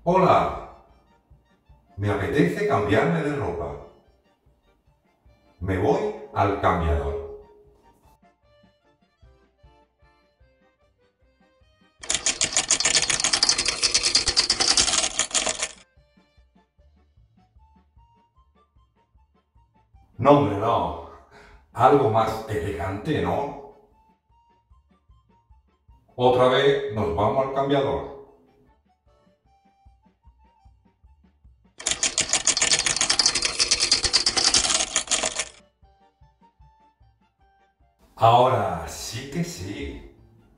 Hola, me apetece cambiarme de ropa. Me voy al cambiador. No, hombre, no. Algo más elegante, ¿no? Otra vez nos vamos al cambiador. Ahora sí que sí.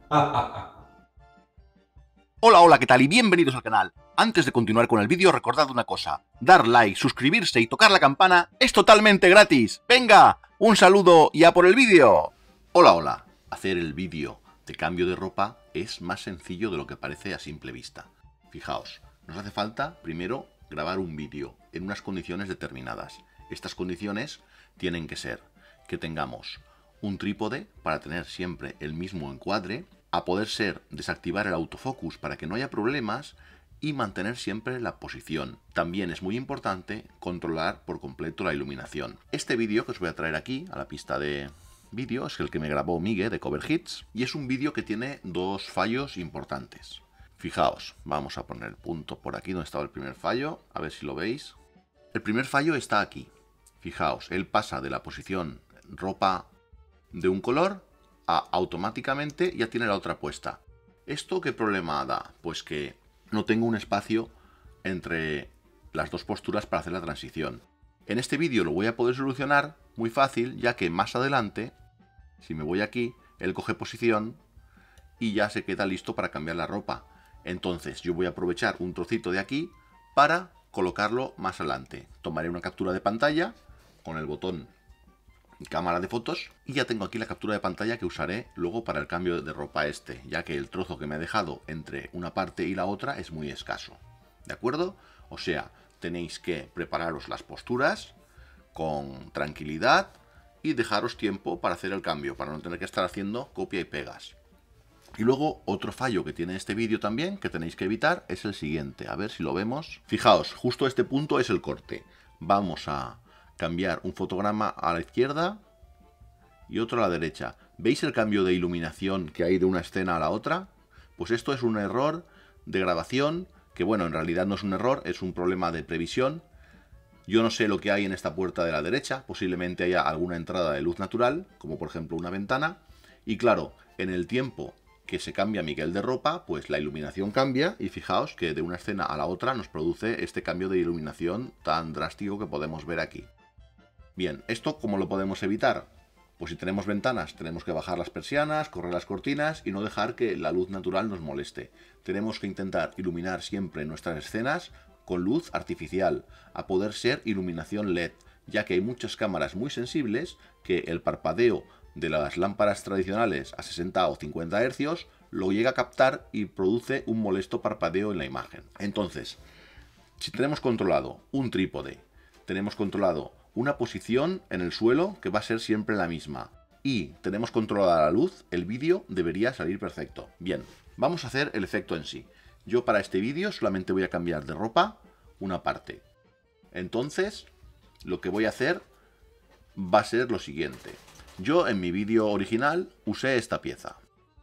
Hola, hola, ¿qué tal? Y bienvenidos al canal. Antes de continuar con el vídeo, recordad una cosa. Dar like, suscribirse y tocar la campana es totalmente gratis. ¡Venga! Un saludo y a por el vídeo. Hola, hola. Hacer el vídeo de cambio de ropa es más sencillo de lo que parece a simple vista. Fijaos, nos hace falta primero grabar un vídeo en unas condiciones determinadas. Estas condiciones tienen que ser que tengamos un trípode para tener siempre el mismo encuadre, a poder ser desactivar el autofocus para que no haya problemas y mantener siempre la posición. También es muy importante controlar por completo la iluminación. Este vídeo que os voy a traer aquí a la pista de vídeo es el que me grabó Miguel de Cover Hits y es un vídeo que tiene dos fallos importantes. Fijaos, vamos a poner el punto por aquí donde estaba el primer fallo, a ver si lo veis. El primer fallo está aquí. Fijaos, él pasa de la posición ropa de un color a automáticamente ya tiene la otra puesta. ¿Esto qué problema da? Pues que no tengo un espacio entre las dos posturas para hacer la transición. En este vídeo lo voy a poder solucionar muy fácil, ya que más adelante, si me voy aquí, él coge posición y ya se queda listo para cambiar la ropa. Entonces yo voy a aprovechar un trocito de aquí para colocarlo más adelante. Tomaré una captura de pantalla con el botón cámara de fotos y ya tengo aquí la captura de pantalla que usaré luego para el cambio de ropa ya que el trozo que me ha dejado entre una parte y la otra es muy escaso. ¿De acuerdo? O sea, tenéis que prepararos las posturas con tranquilidad y dejaros tiempo para hacer el cambio, para no tener que estar haciendo copia y pegas. Y luego otro fallo que tiene este vídeo también, que tenéis que evitar, es el siguiente. A ver si lo vemos. Fijaos, justo este punto es el corte. Vamos a cambiar un fotograma a la izquierda y otro a la derecha. ¿Veis el cambio de iluminación que hay de una escena a la otra? Pues esto es un error de grabación, que bueno, en realidad no es un error, es un problema de previsión. Yo no sé lo que hay en esta puerta de la derecha, posiblemente haya alguna entrada de luz natural, como por ejemplo una ventana. Y claro, en el tiempo que se cambia Miguel de ropa, pues la iluminación cambia y fijaos que de una escena a la otra nos produce este cambio de iluminación tan drástico que podemos ver aquí. Bien, ¿esto cómo lo podemos evitar? Pues si tenemos ventanas, tenemos que bajar las persianas, correr las cortinas y no dejar que la luz natural nos moleste. Tenemos que intentar iluminar siempre nuestras escenas con luz artificial, a poder ser iluminación LED, ya que hay muchas cámaras muy sensibles que el parpadeo de las lámparas tradicionales a 60 o 50 Hz lo llega a captar y produce un molesto parpadeo en la imagen. Entonces, si tenemos controlado un trípode, tenemos controlado una posición en el suelo que va a ser siempre la misma y tenemos controlada la luz, el vídeo debería salir perfecto. Bien, vamos a hacer el efecto en sí. Yo para este vídeo solamente voy a cambiar de ropa una parte. Entonces, lo que voy a hacer va a ser lo siguiente. Yo en mi vídeo original usé esta pieza.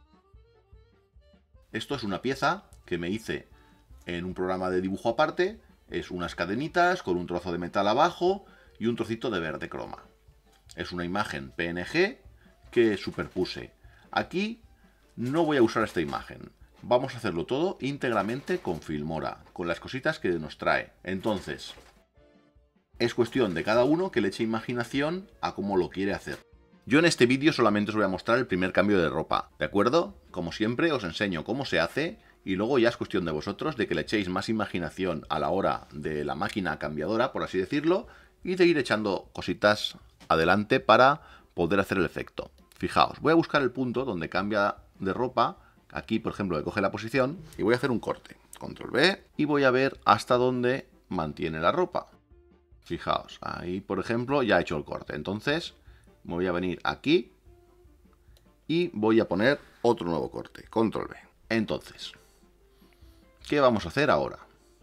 Esto es una pieza que me hice en un programa de dibujo aparte. Es unas cadenitas con un trozo de metal abajo y un trocito de verde croma. Es una imagen PNG que superpuse. Aquí no voy a usar esta imagen. Vamos a hacerlo todo íntegramente con Filmora, con las cositas que nos trae. Entonces, es cuestión de cada uno que le eche imaginación a cómo lo quiere hacer. Yo en este vídeo solamente os voy a mostrar el primer cambio de ropa, ¿de acuerdo? Como siempre os enseño cómo se hace y luego ya es cuestión de vosotros de que le echéis más imaginación a la hora de la máquina cambiadora, por así decirlo, y de ir echando cositas adelante para poder hacer el efecto. Fijaos, voy a buscar el punto donde cambia de ropa, aquí por ejemplo que coge la posición, y voy a hacer un corte. Control V, y voy a ver hasta dónde mantiene la ropa. Fijaos, ahí por ejemplo ya he hecho el corte, entonces me voy a venir aquí y voy a poner otro nuevo corte, control V. Entonces, ¿qué vamos a hacer ahora?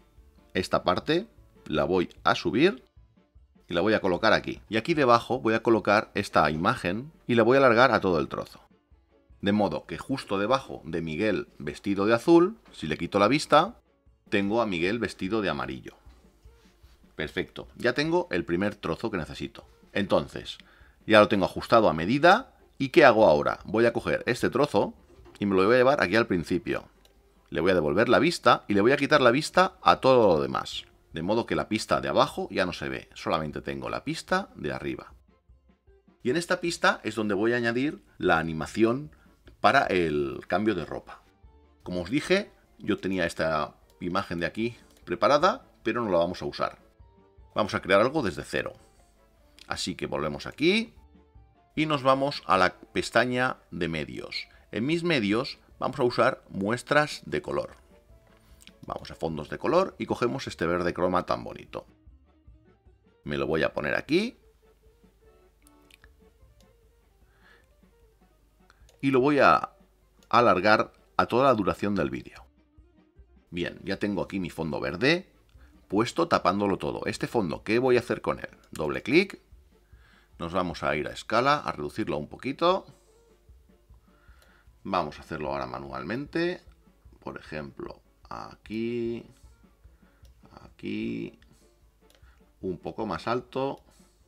esta parte la voy a subir y la voy a colocar aquí. Y aquí debajo voy a colocar esta imagen y la voy a alargar a todo el trozo. De modo que justo debajo de Miguel vestido de azul, si le quito la vista, tengo a Miguel vestido de amarillo. Perfecto, ya tengo el primer trozo que necesito. Entonces, ya lo tengo ajustado a medida. ¿Y qué hago ahora? Voy a coger este trozo y me lo voy a llevar aquí al principio. Le voy a devolver la vista y le voy a quitar la vista a todo lo demás. De modo que la pista de abajo ya no se ve, solamente tengo la pista de arriba. Y en esta pista es donde voy a añadir la animación para el cambio de ropa. Como os dije, yo tenía esta imagen de aquí preparada, pero no la vamos a usar. Vamos a crear algo desde cero. Así que volvemos aquí y nos vamos a la pestaña de medios. En mis medios vamos a usar muestras de color. Vamos a fondos de color y cogemos este verde croma tan bonito. Me lo voy a poner aquí. Y lo voy a alargar a toda la duración del vídeo. Bien, ya tengo aquí mi fondo verde puesto tapándolo todo. Este fondo, ¿qué voy a hacer con él? Doble clic. Nos vamos a ir a escala, a reducirlo un poquito. Vamos a hacerlo ahora manualmente. Por ejemplo, aquí, aquí, un poco más alto.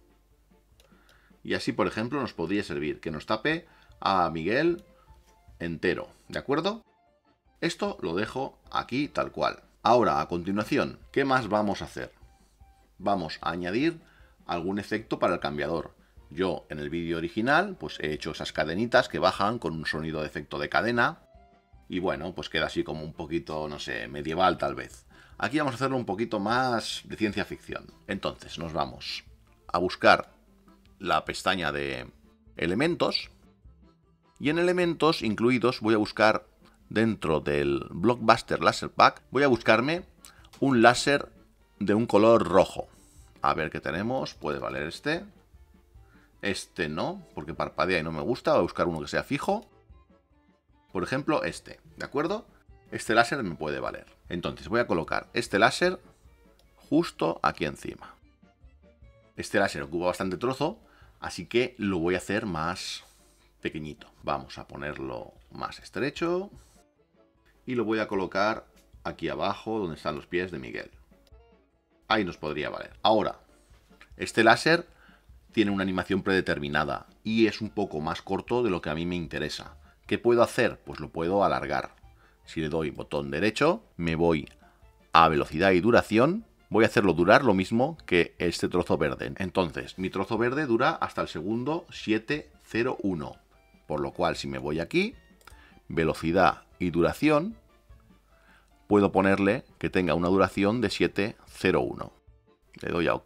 Y así, por ejemplo, nos podría servir que nos tape a Miguel entero, ¿de acuerdo? Esto lo dejo aquí tal cual. Ahora, a continuación, ¿qué más vamos a hacer? Vamos a añadir algún efecto para el cambiador. Yo en el vídeo original pues he hecho esas cadenitas que bajan con un sonido de efecto de cadena. Y bueno, pues queda así como un poquito, no sé, medieval tal vez. Aquí vamos a hacerlo un poquito más de ciencia ficción. Entonces nos vamos a buscar la pestaña de elementos. Y en elementos incluidos voy a buscar dentro del Blockbuster Laser Pack, voy a buscarme un láser de un color rojo. A ver qué tenemos, puede valer este. Este no, porque parpadea y no me gusta, voy a buscar uno que sea fijo. Por ejemplo, este, ¿de acuerdo? Este láser me puede valer. Entonces voy a colocar este láser justo aquí encima. Este láser ocupa bastante trozo, así que lo voy a hacer más pequeñito. Vamos a ponerlo más estrecho. Y lo voy a colocar aquí abajo donde están los pies de Miguel. Ahí nos podría valer. Ahora, este láser tiene una animación predeterminada y es un poco más corto de lo que a mí me interesa. ¿Qué puedo hacer? Pues lo puedo alargar. Si le doy botón derecho, me voy a velocidad y duración. Voy a hacerlo durar lo mismo que este trozo verde. Entonces, mi trozo verde dura hasta el segundo 701. Por lo cual, si me voy aquí, velocidad y duración, puedo ponerle que tenga una duración de 701. Le doy a OK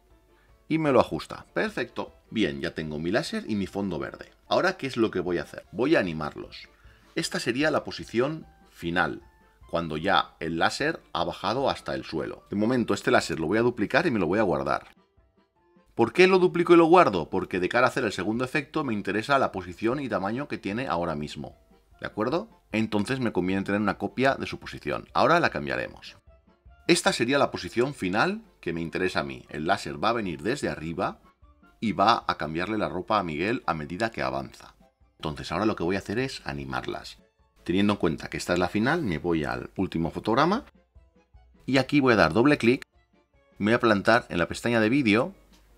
y me lo ajusta. Perfecto. Bien, ya tengo mi láser y mi fondo verde. Ahora, ¿qué es lo que voy a hacer? Voy a animarlos. Esta sería la posición final, cuando ya el láser ha bajado hasta el suelo. De momento, este láser lo voy a duplicar y me lo voy a guardar. ¿Por qué lo duplico y lo guardo? Porque de cara a hacer el segundo efecto me interesa la posición y tamaño que tiene ahora mismo. ¿De acuerdo? Entonces me conviene tener una copia de su posición. Ahora la cambiaremos. Esta sería la posición final que me interesa a mí. El láser va a venir desde arriba y va a cambiarle la ropa a Miguel a medida que avanza. Entonces ahora lo que voy a hacer es animarlas. Teniendo en cuenta que esta es la final, me voy al último fotograma y aquí voy a dar doble clic. Me voy a plantar en la pestaña de vídeo,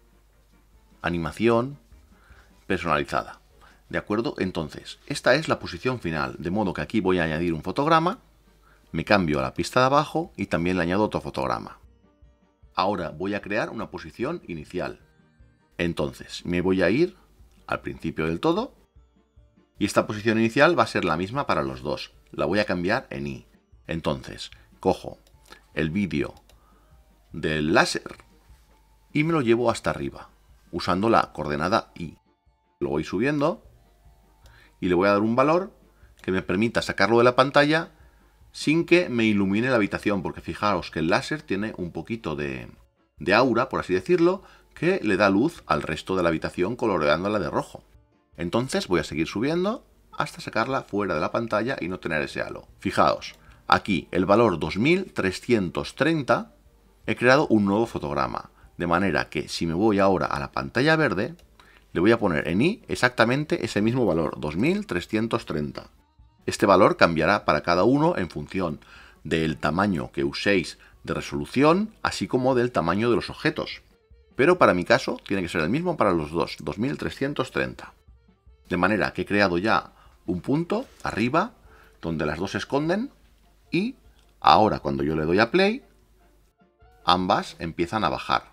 animación personalizada. ¿De acuerdo? Entonces, esta es la posición final, de modo que aquí voy a añadir un fotograma, me cambio a la pista de abajo y también le añado otro fotograma. Ahora voy a crear una posición inicial. Entonces, me voy a ir al principio del todo y esta posición inicial va a ser la misma para los dos. La voy a cambiar en Y. Entonces, cojo el vídeo del láser y me lo llevo hasta arriba, usando la coordenada Y. Lo voy subiendo y le voy a dar un valor que me permita sacarlo de la pantalla sin que me ilumine la habitación, porque fijaos que el láser tiene un poquito de aura, por así decirlo, que le da luz al resto de la habitación coloreándola de rojo. Entonces voy a seguir subiendo hasta sacarla fuera de la pantalla y no tener ese halo. Fijaos, aquí el valor 2330 he creado un nuevo fotograma. De manera que si me voy ahora a la pantalla verde, le voy a poner en i exactamente ese mismo valor, 2330. Este valor cambiará para cada uno en función del tamaño que uséis de resolución, así como del tamaño de los objetos. Pero para mi caso tiene que ser el mismo para los dos, 2330. De manera que he creado ya un punto arriba donde las dos se esconden y ahora cuando yo le doy a play, ambas empiezan a bajar.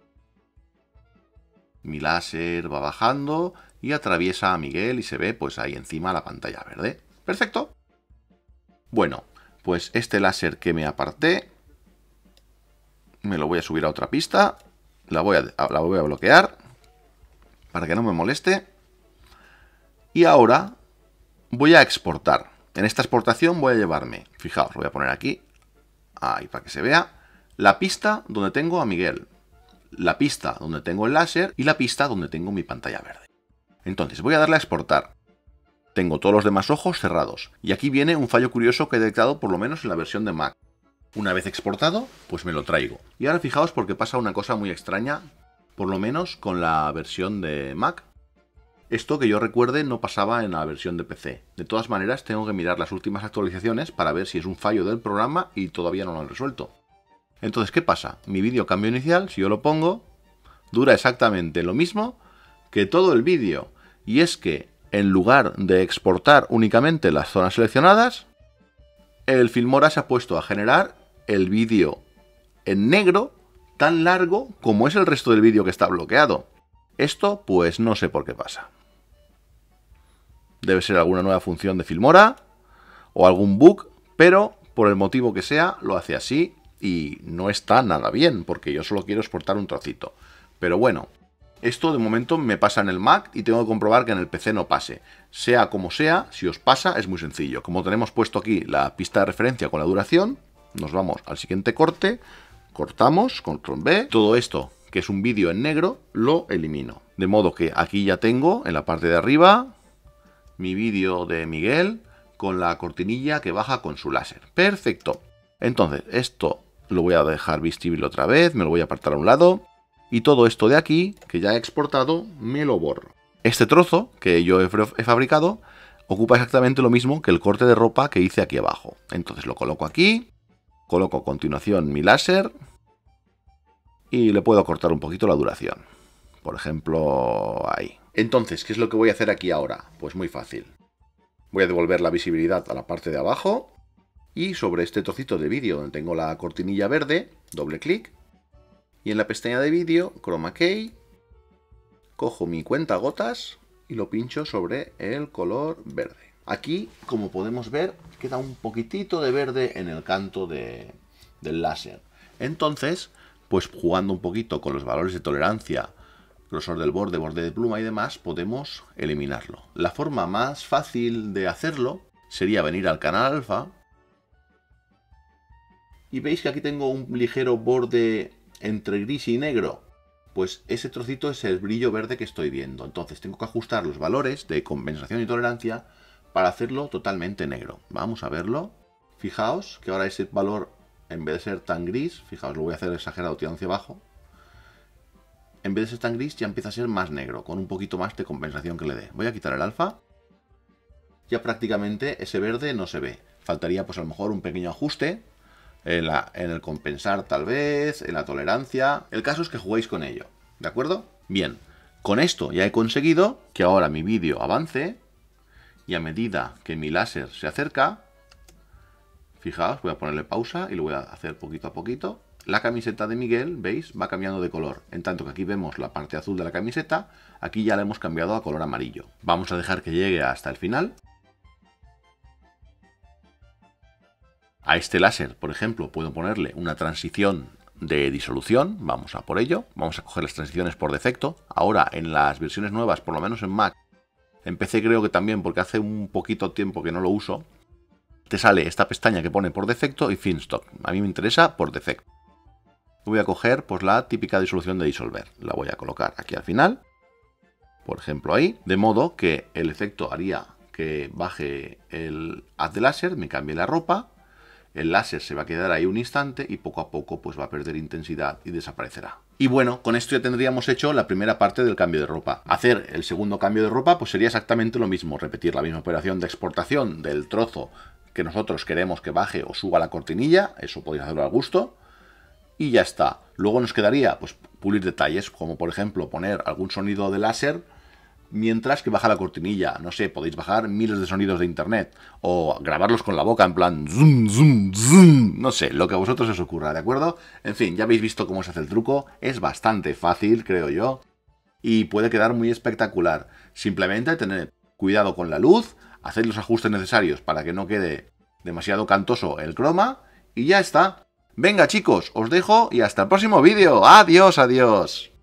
Mi láser va bajando y atraviesa a Miguel y se ve pues ahí encima la pantalla verde. ¡Perfecto! Bueno, pues este láser que me aparté, me lo voy a subir a otra pista, la voy a bloquear para que no me moleste. Y ahora voy a exportar. En esta exportación voy a llevarme, fijaos, lo voy a poner aquí, ahí para que se vea, la pista donde tengo a Miguel, la pista donde tengo el láser y la pista donde tengo mi pantalla verde. Entonces voy a darle a exportar. Tengo todos los demás ojos cerrados. Y aquí viene un fallo curioso que he detectado por lo menos en la versión de Mac. Una vez exportado, pues me lo traigo. Y ahora fijaos porque pasa una cosa muy extraña, por lo menos con la versión de Mac. Esto que yo recuerde no pasaba en la versión de PC. De todas maneras tengo que mirar las últimas actualizaciones para ver si es un fallo del programa y todavía no lo han resuelto. Entonces, ¿qué pasa? Mi vídeo cambio inicial, si yo lo pongo, dura exactamente lo mismo que todo el vídeo. Y es que en lugar de exportar únicamente las zonas seleccionadas, el Filmora se ha puesto a generar el vídeo en negro tan largo como es el resto del vídeo que está bloqueado. Esto, pues no sé por qué pasa. Debe ser alguna nueva función de Filmora o algún bug, pero por el motivo que sea, lo hace así y no está nada bien, porque yo solo quiero exportar un trocito. Pero bueno, esto de momento me pasa en el Mac y tengo que comprobar que en el PC no pase. Sea como sea, si os pasa es muy sencillo. Como tenemos puesto aquí la pista de referencia con la duración, nos vamos al siguiente corte, cortamos, control V, todo esto que es un vídeo en negro, lo elimino. De modo que aquí ya tengo en la parte de arriba mi vídeo de Miguel con la cortinilla que baja con su láser. Perfecto. Entonces esto lo voy a dejar visible otra vez, me lo voy a apartar a un lado. Y todo esto de aquí, que ya he exportado, me lo borro. Este trozo que yo he fabricado ocupa exactamente lo mismo que el corte de ropa que hice aquí abajo. Entonces lo coloco aquí, coloco a continuación mi láser y le puedo cortar un poquito la duración. Por ejemplo, ahí. Entonces, ¿qué es lo que voy a hacer aquí ahora? Pues muy fácil. Voy a devolver la visibilidad a la parte de abajo y sobre este trocito de vídeo donde tengo la cortinilla verde, doble clic. Y en la pestaña de vídeo, Chroma Key, cojo mi cuentagotas y lo pincho sobre el color verde. Aquí, como podemos ver, queda un poquitito de verde en el canto del láser. Entonces, pues jugando un poquito con los valores de tolerancia, grosor del borde, borde de pluma y demás, podemos eliminarlo. La forma más fácil de hacerlo sería venir al canal alfa. Y veis que aquí tengo un ligero borde entre gris y negro, pues ese trocito es el brillo verde que estoy viendo. Entonces tengo que ajustar los valores de compensación y tolerancia para hacerlo totalmente negro. Vamos a verlo. Fijaos que ahora ese valor, en vez de ser tan gris, fijaos, lo voy a hacer exagerado, tirando hacia abajo. En vez de ser tan gris ya empieza a ser más negro, con un poquito más de compensación que le dé. Voy a quitar el alfa. Ya prácticamente ese verde no se ve. Faltaría pues a lo mejor un pequeño ajuste en el compensar tal vez, en la tolerancia. El caso es que juguéis con ello, ¿de acuerdo? Bien, con esto ya he conseguido que ahora mi vídeo avance y a medida que mi láser se acerca, fijaos, voy a ponerle pausa y lo voy a hacer poquito a poquito. La camiseta de Miguel, ¿veis? Va cambiando de color. En tanto que aquí vemos la parte azul de la camiseta, aquí ya la hemos cambiado a color amarillo. Vamos a dejar que llegue hasta el final. A este láser, por ejemplo, puedo ponerle una transición de disolución. Vamos a por ello. Vamos a coger las transiciones por defecto. Ahora, en las versiones nuevas, por lo menos en Mac, en PC creo que también, porque hace un poquito tiempo que no lo uso, te sale esta pestaña que pone por defecto y Finstock. A mí me interesa por defecto. Voy a coger pues la típica disolución de disolver. La voy a colocar aquí al final. Por ejemplo ahí. De modo que el efecto haría que baje el haz de láser, me cambie la ropa. el láser se va a quedar ahí un instante y poco a poco pues va a perder intensidad y desaparecerá. Y bueno, con esto ya tendríamos hecho la primera parte del cambio de ropa. Hacer el segundo cambio de ropa pues sería exactamente lo mismo, repetir la misma operación de exportación del trozo que nosotros queremos que baje o suba la cortinilla, eso podéis hacerlo al gusto, y ya está. Luego nos quedaría pues pulir detalles, como por ejemplo poner algún sonido de láser mientras que baja la cortinilla. No sé, podéis bajar miles de sonidos de internet o grabarlos con la boca en plan zoom, zoom, zoom. No sé, lo que a vosotros os ocurra, ¿de acuerdo? En fin, ya habéis visto cómo se hace el truco. Es bastante fácil, creo yo, y puede quedar muy espectacular. Simplemente tened cuidado con la luz, haced los ajustes necesarios para que no quede demasiado cantoso el croma y ya está. Venga chicos, os dejo y hasta el próximo vídeo. Adiós, adiós.